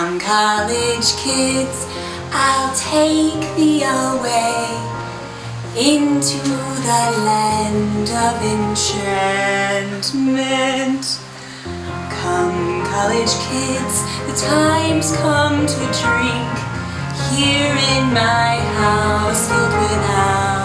Come college kids, I'll take thee away into the land of enchantment. Come college kids, the time's come to drink here in my house filled with